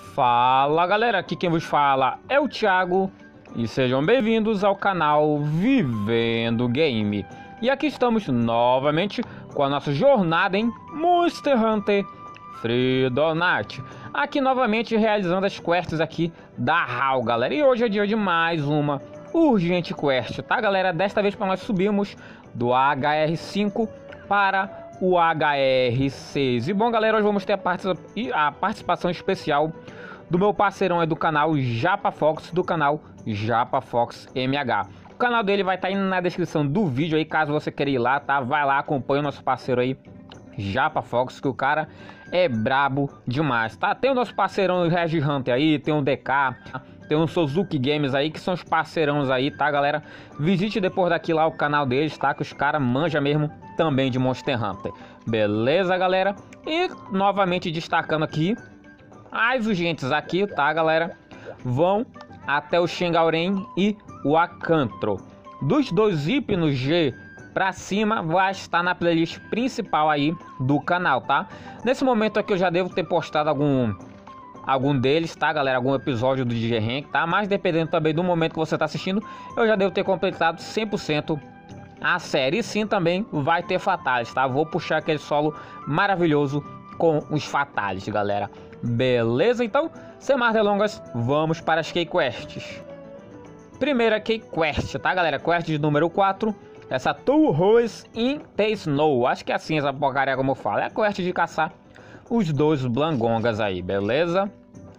Fala galera, aqui quem vos fala é o Thiago e sejam bem-vindos ao canal Vivendo Game. E aqui estamos novamente com a nossa jornada em Monster Hunter Freedom Night. Aqui novamente realizando as quests aqui da HAL, galera. E hoje é dia de mais uma urgente quest, tá galera? Desta vez para nós subirmos do HR5 para o HR6. E bom galera, hoje vamos ter a participação especial do meu parceirão aí do canal Japa Fox, do canal Japa Fox MH. O canal dele vai estar aí na descrição do vídeo aí, caso você queira ir lá, tá? Vai lá, acompanha o nosso parceiro aí Japa Fox, que o cara é brabo demais, tá? Tem o nosso parceirão Regi Hunter aí, tem o DK, tem o Suzuki Games aí, que são os parceirões aí, tá galera? Visite depois daqui lá o canal deles, tá? Que os caras manjam mesmo também de Monster Hunter. Beleza, galera? E novamente destacando aqui, as urgentes aqui, tá galera? Vão até o Shengauren e o Acantro. Dos dois hipnos G pra cima vai estar na playlist principal aí do canal, tá? Nesse momento aqui eu já devo ter postado algum deles, tá galera? Algum episódio do DJ Rank, tá? Mas dependendo também do momento que você tá assistindo, eu já devo ter completado 100% a série. E sim, também vai ter fatales, tá? Vou puxar aquele solo maravilhoso com os fatales, galera. Beleza? Então, sem mais delongas, vamos para as Key Quests. Primeira Key Quest, tá galera? Quest de número 4. Essa Two Hoes in the Snow. Acho que é assim essa porcaria como eu falo. É a quest de caçar os dois Blangongas aí, beleza?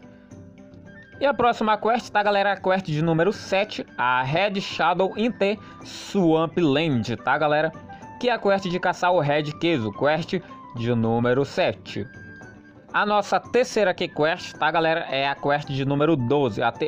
E a próxima quest, tá galera? A quest de número 7. A Red Shadow in the Swampland, tá galera? Que é a quest de caçar o Red Queso. Quest de número 7. A nossa terceira Key Quest, tá galera? É a quest de número 12. A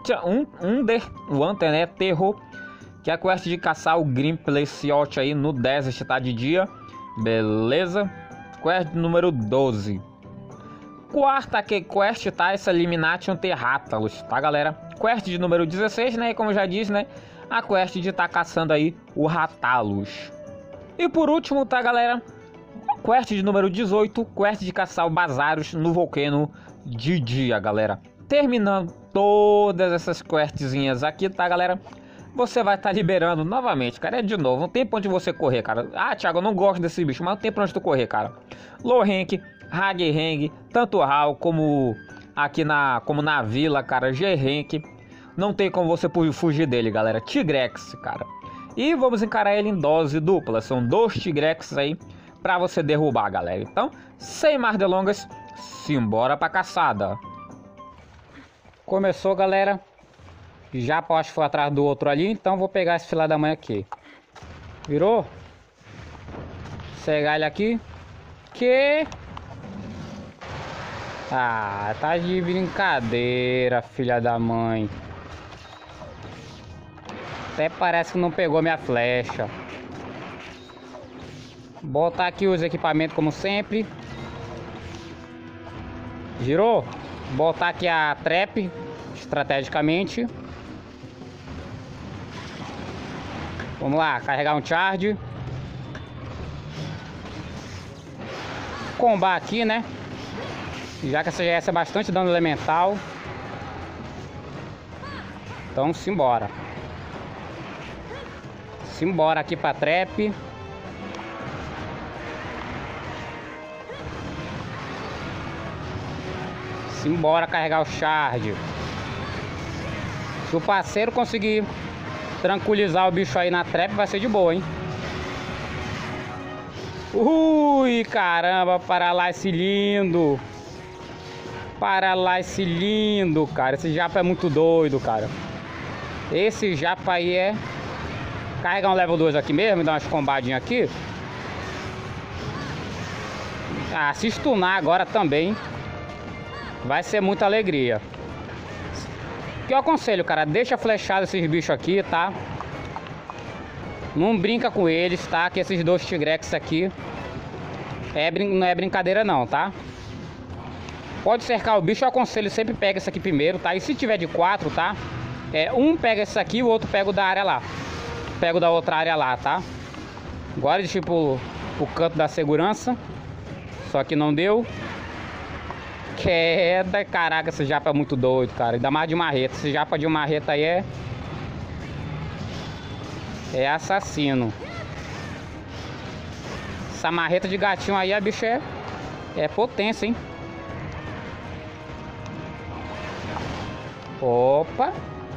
Underwater, né? Terror. Que é a quest de caçar o Green Plesiot aí no Desert, tá? De dia. Beleza? Quest número 12. Quarta Key Quest, tá? Essa Elimination Terrátalos, tá galera? Quest de número 16, né? E como já disse, né? A quest de estar caçando aí o Rátalos. E por último, tá galera? Quest de número 18, quest de caçar o Bazarus no Volcano de dia, galera. Terminando todas essas questzinhas aqui, tá, galera? Você vai estar liberando novamente, cara. É de novo, não tem pra onde você correr, cara. Ah, Thiago, eu não gosto desse bicho, mas não tem pra onde tu correr, cara. Low rank, high rank, tanto HAL como aqui como na vila, cara. G rank. Não tem como você fugir dele, galera. Tigrex, cara. E vamos encarar ele em dose dupla. São 2 Tigrex aí pra você derrubar, galera. Então, sem mais delongas, simbora pra caçada. Começou, galera. Já acho que foi atrás do outro ali, então vou pegar esse filé da mãe aqui. Virou? Cegar ele aqui. Que? Ah, tá de brincadeira, filha da mãe. Até parece que não pegou minha flecha. Botar aqui os equipamentos como sempre. Girou? Botar aqui a trap estrategicamente. Vamos lá, carregar um charge. Combar aqui, né? Já que essa GS é bastante dano elemental. Então simbora. Simbora aqui pra trap. Simbora carregar o charge. Se o parceiro conseguir tranquilizar o bicho aí na trap, vai ser de boa, hein? Ui, caramba, para lá esse lindo. Para lá esse lindo, cara. Esse japa é muito doido, cara. Esse japa aí é... Carregar um level 2 aqui mesmo, dar umas combadinhas aqui. Ah, se stunar agora também vai ser muita alegria. O que eu aconselho, cara, deixa flechado esses bichos aqui, tá? Não brinca com eles, tá? Que esses 2 Tigrex aqui não é brincadeira não, tá? Pode cercar o bicho, eu aconselho sempre pega esse aqui primeiro, tá? E se tiver de 4, tá? Um pega esse aqui, o outro pega o da área lá. Pega o da outra área lá, tá? Agora de tipo o canto da segurança. Só que não deu. Queda. Caraca, esse japa é muito doido, cara. Ainda mais de marreta. Esse japa de marreta aí é assassino. Essa marreta de gatinho aí, a bicha é potência, hein? Opa.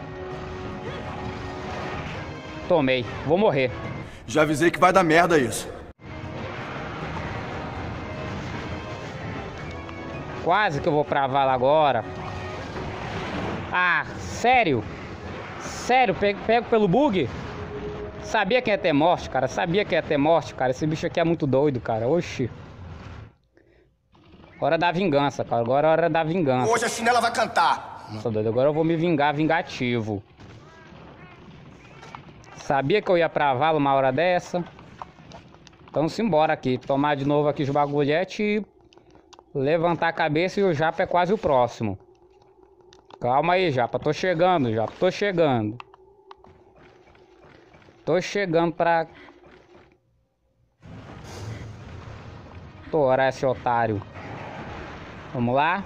Tomei. Vou morrer. Já avisei que vai dar merda isso. Quase que eu vou pra vala agora. Ah, sério? Sério? Pego pelo bug? Sabia que ia ter morte, cara. Sabia que ia ter morte, cara. Esse bicho aqui é muito doido, cara. Oxi. Hora da vingança, cara. Agora é hora da vingança. Hoje a chinela vai cantar. Nossa, doido. Agora eu vou me vingar vingativo. Sabia que eu ia pra vala uma hora dessa. Então simbora aqui. Tomar de novo aqui os bagulhetes e levantar a cabeça, e o japa é quase o próximo. Calma aí, japa. Tô chegando, japa. Tô chegando. Tô chegando pra torar esse otário. Vamos lá.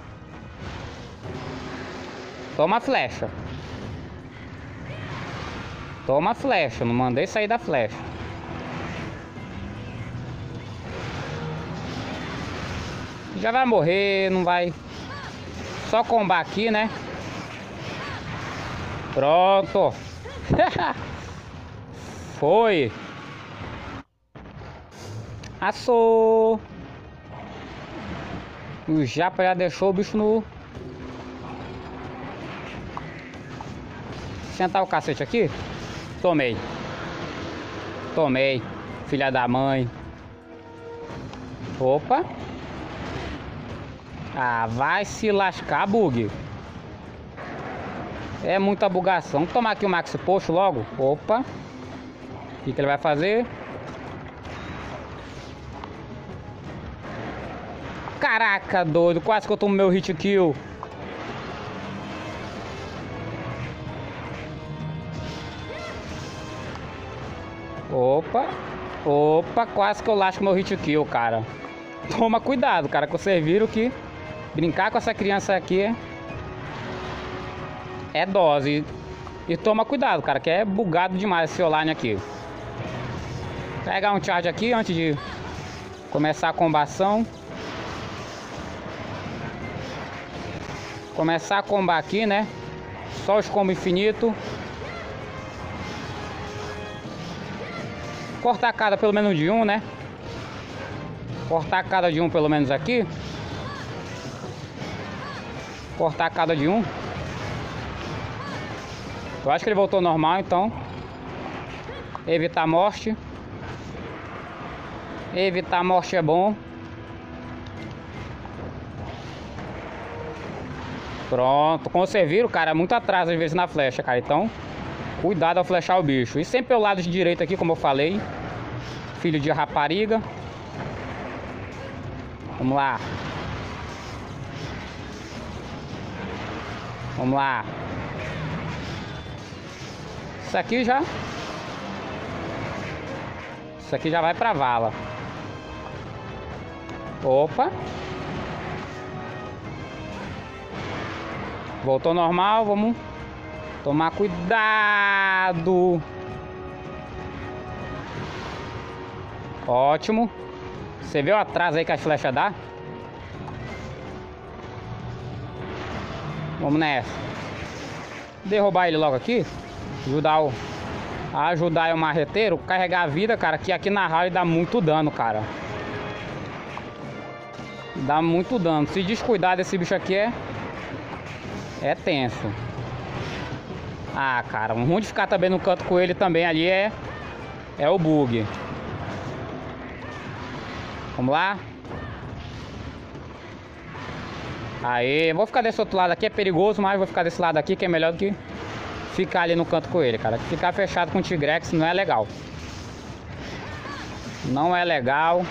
Toma a flecha. Toma a flecha. Não mandei sair da flecha. Já vai morrer, não vai. Só combar aqui, né? Pronto. Foi. Assou. O japa já deixou o bicho no... Sentar o cacete aqui. Tomei. Tomei. Filha da mãe. Opa. Ah, vai se lascar, bug. É muita bugação. Vamos tomar aqui o Max Post logo. Opa. O que ele vai fazer? Caraca, doido. Quase que eu tomo meu hit kill. Opa. Opa, quase que eu lasco meu hit kill, cara. Toma cuidado, cara, que vocês viram que brincar com essa criança aqui é dose. E toma cuidado, cara, que é bugado demais esse online aqui. Pegar um charge aqui antes de começar a combação. Começar a combar aqui, né? Só os combos infinitos. Cortar cada pelo menos de um, né? Cortar cada de um pelo menos aqui. Cortar cada de um. Eu acho que ele voltou normal, então. Evitar morte. Evitar morte é bom. Pronto. Como vocês viram, cara, é muito atrás às vezes na flecha, cara. Então, cuidado ao flechar o bicho. E sempre pelo lado de direito aqui, como eu falei. Filho de rapariga. Vamos lá. Vamos lá. Isso aqui já... Isso aqui já vai pra vala. Opa. Voltou normal, vamos tomar cuidado. Ótimo. Você viu o atraso aí que as flechas dá? Vamos nessa. Derrubar ele logo aqui. Ajudar o marreteiro. Carregar a vida, cara, que aqui na rally dá muito dano, cara. Dá muito dano. Se descuidar desse bicho aqui é tenso. Ah, cara, o ruim de ficar também no canto com ele também ali é o bug. Vamos lá. Aê, vou ficar desse outro lado aqui, é perigoso, mas vou ficar desse lado aqui que é melhor do que ficar ali no canto com ele, cara. Ficar fechado com o Tigrex não é legal. Não é legal.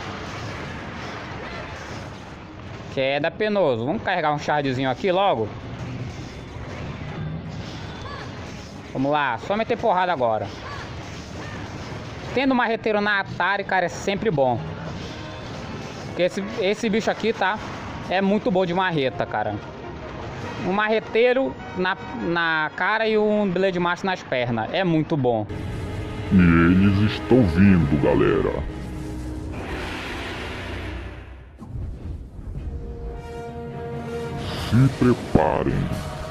Queda penoso. Vamos carregar um shardzinho aqui logo. Vamos lá, só meter porrada agora. Tendo um marreteiro na Atari, cara, é sempre bom. Porque esse bicho aqui tá é muito bom de marreta, cara. Um marreteiro na cara e um Blade Master nas pernas. É muito bom. E eles estão vindo, galera. Se preparem.